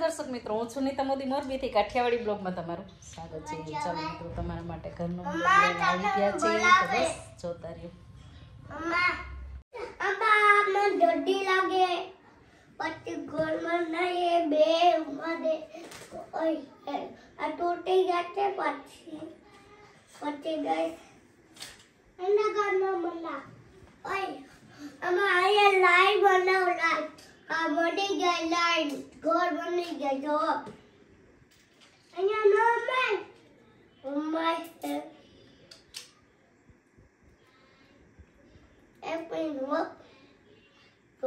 દર્શક મિત્રો, હું છું નીતા મોદી મોરબીથી કાઠિયાવાડી બ્લોગમાં તમારું સ્વાગત છે. ચાલો મિત્રો, તમારા માટે ઘરનો બ્લોગ લઈને આવી ગયા છે, તો બસ જોતા રહ્યો. દોડી લાગે પછી ગોળમાં નહીં બે ઉમાદે ઓય આ તૂટી ગયા છે પછી ગઈ એના ઘરમાં મલા ઓય આમાં આયા લાઈન બનાવ લાઈન આ બની ગઈ લાઈન ઘર બની ગઈ જો અહીંયા નો મેં ઉમાય એપલ વર્ક તો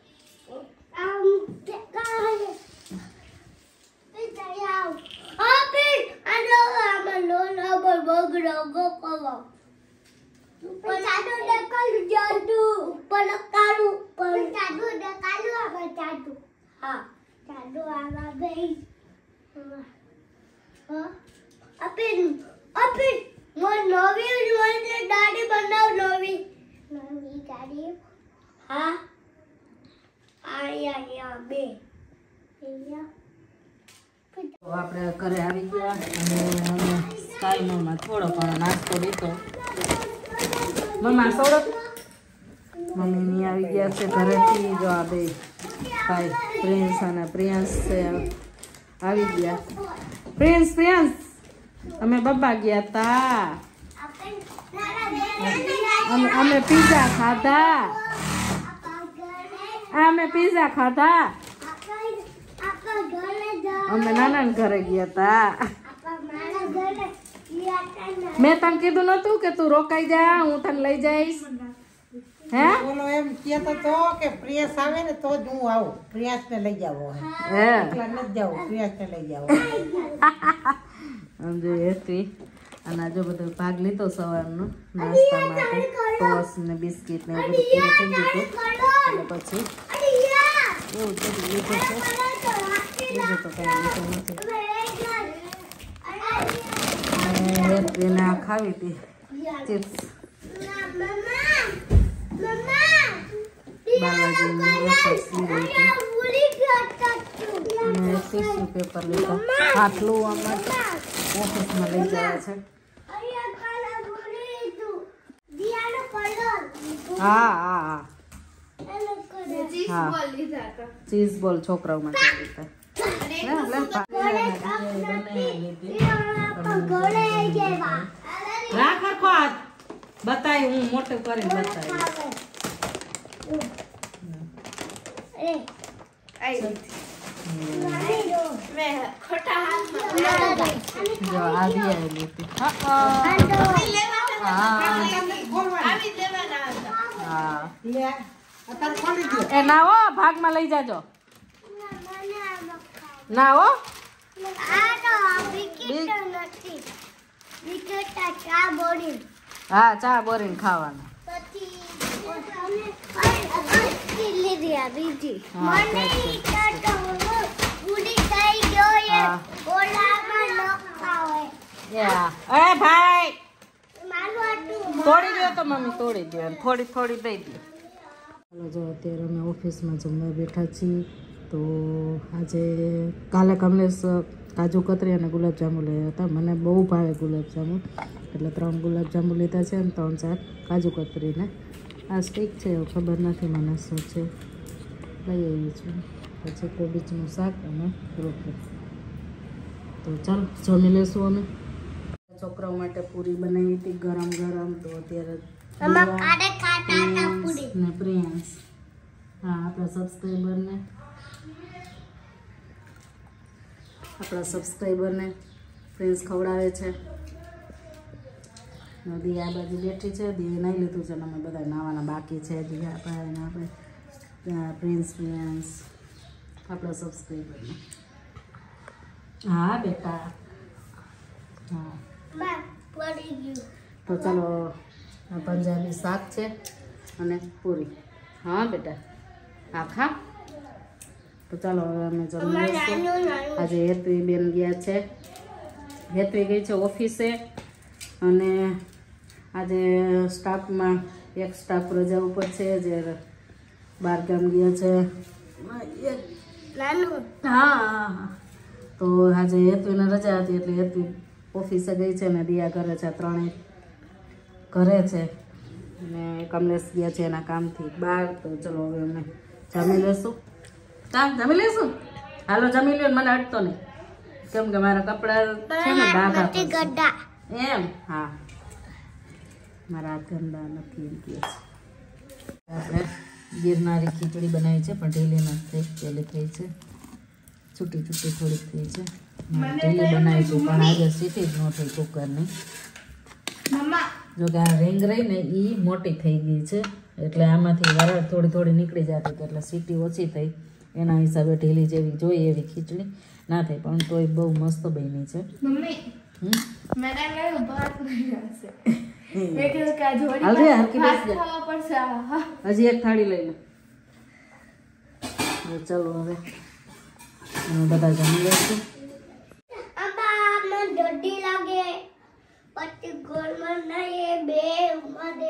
આપણે ઘરે આવી ગયા અને સ્કાય મોમાં થોડો ઘણો નાસ્તો લીધો. મમ્મા સોડક મમ્મીની આવી ગયા છે ઘરેથી. જો આ બે ભાઈ પ્રિન્સ અને પ્રિયાંશ છે આવી ગયા. પ્રિયાંશ અમે બબ્બા ગયા હતા, અમે પીઝા ખાધા, અમે પીઝા ખાધા, અમે નાના ઘરે ગયા હતા. મેં તને કીધું નતું કે તું રોકાઈ જા, હું તને લઈ જઈશ. હે બોલો એમ કહેતો તો કે પ્રિયાસ આવે ને તો જ હું આવું, પ્રિયાસ ને લઈ જાવો હે એકલા નથી જાવું, પ્રિયાસ ને લઈ જાવો. આમ જોઈએ હતી અને જો બધો ભાગ લીધો સવારનો નાસ્તા માટે, ટોસ ને બિસ્કિટ ને એવું બધું પૂરું થઈ ગયું એટલે પછી એવું બધું લીધું છે. બીજું તો કઈ લીધું નથી. એને ખાવી હતી ચિપ્સ બાલાજીની વેફર્સ લીધી હતી અને ટીશ્યુ પેપર લીધા. આટલું આમાં ઓફિસમાં લઈ ગયા છે. હા હા હા હા ચીઝ બોલ છોકરાઓ માટે લીધા. રાખ રખો બતાવી, હું મોટું કરીને બતાવી. જો આવી આવેલી હતી. એ ના હો, ભાગમાં લઈ જાજો. ના હો, હા ચા બોરીને ખાવાનું. ભાઈ તોડી દો તો મમ્મી તોડી દો, થોડી થોડી દઈ દે. ચાલો જો અત્યારે અમે ઓફિસમાં જમવા બેઠા છીએ. તો આજે કાલે કમલેશ કાજુ કતરી અને ગુલાબજાંબુ લઈ હતા. મને બહુ ભાવે ગુલાબજાંબુ એટલે 3 ગુલાબજાંબુ લીધા છે અને 3-4 કાજુ કતરીને. આ સ્ટીક છે એવું ખબર નથી મને શું છે, લઈ આવી છું. પછી કોબીજનું શાક અને રોટલી. તો ચાલો જમી લેશું અમે. છોકરાઓ માટે પૂરી બનાવી હતી ગરમ ગરમ. તો અત્યારે ને પ્રિયાંશ હા આપણા સબસ્ક્રાઈબરને ફ્રેન્ડ્સ ખવડાવે છે. દી આ બાજુ બેઠી છે, દીએ નહીં લીધું છે અને અમે બધા નાવાના બાકી છે. દી આપણે પ્રિન્સ પ્રિયાંશ આપણા સબસ્ક્રાઈબરને. હા બેટા હા. તો ચાલો પંજાબી શાક છે અને પૂરી. હા બેટા હા ખા. તો ચાલો હવે અમે જમી લઈશું. આજે હેતવી બેન ગયા છે, હેતવી ગઈ છે ઓફિસે અને આજે સ્ટાફમાં એક સ્ટાફ રજા ઉપર છે જે બહાર ગામ ગયા છે. નાનું હા તો આજે હેતુને રજા હતી એટલે હેતુ ઓફિસે ગઈ છે ને દિયા ઘરે છે, ત્રણેય ઘરે છે ને કમલેશ ગયા છે એના કામથી બહાર. તો ચલો હવે અમે જમી લેશું. જમી લેશું. હાલો જમી લ્યો ને મને અડતો નહીં કેમ કે મારા કપડાં છે ને ડાઘા ગड्ढा એમ. હા મારા હાથ ગંદા નથી એમ કહે છે. આપણે ગિરનારી ખીચડી બનાવી છે પણ ઢીલી નથી થઈ, પેલી થઈ છે છૂટી છૂટી થોડીક થઈ છે. ઢીલી બનાવી છે પણ આજે સીટી જ ન થઈ કુકરની. જો કે આ રીંગ રહી ને એ મોટી થઈ ગઈ છે એટલે આમાંથી વરાળ થોડી થોડી નીકળી જતી હતી એટલે સીટી ઓછી થઈ એના હિસાબે ઢીલી જેવી જોઈએ એવી ખીચડી ના થઈ પણ તોય બહુ મસ્ત બની છે. હજી એક થાળી લઈ લો. ચલો હવે અમે બધા જમી લઈશું. દોઢી લાગે પછી ગોળમાં નહીં બે ઉમાદે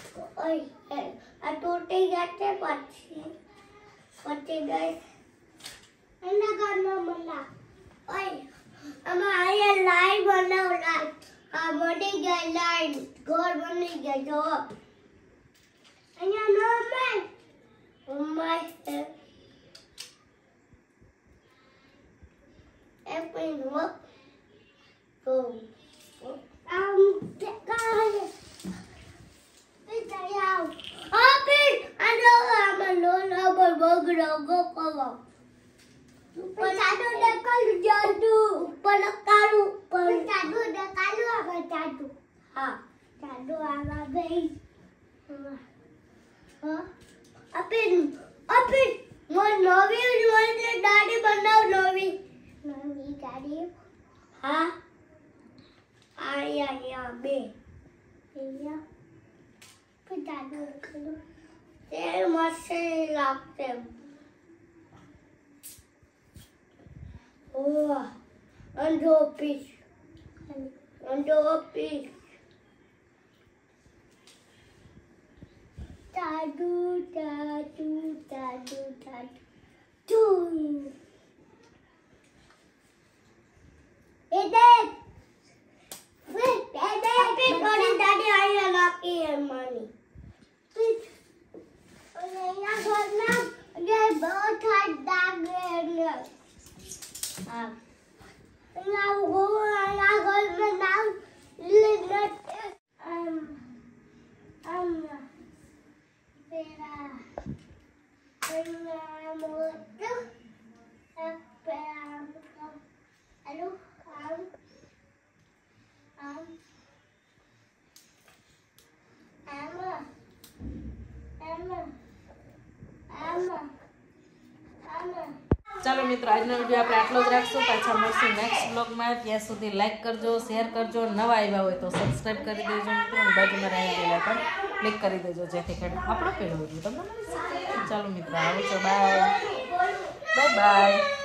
આ તૂટી ગયા છે પછી ગઈ એના ઘરનો મલા ઓય આમાં અહીંયા લાઈન બનાવ લાઈન આ બની ગઈ લાઈન ઘર બની ગયા જો અહીંયા નો મેં ઉમાય એ પેનો તો હા આયા બે અહીંયા પટાડો કરું તે મસ્ત લાગતે ઓ અંડો પીસ તાડુ એ દેખ થોડી દાદી અહીંયા લાકી માની અહીંયા ઘરના જે બહુ ઠંડા લાગે હા અહીંયા ઘરના નામ લીનટ પેરા મોટો પેરા હેલો ચાલો મિત્રો આજનો વિડીયો આપણે આટલો જ રાખશું. પાછા મળશું નેક્સ્ટ બ્લોગમાં. ત્યાં સુધી લાઈક કરજો, શેર કરજો, નવા આવ્યા હોય તો સબસ્ક્રાઈબ કરી દેજો મિત્રો. બાજુમાં રહેલા પણ ક્લિક કરી દેજો જેથી કરીને આપણો પહેલો વિડીયો તમને મળી શકે. ચાલો મિત્રો આવો છો. Bye by.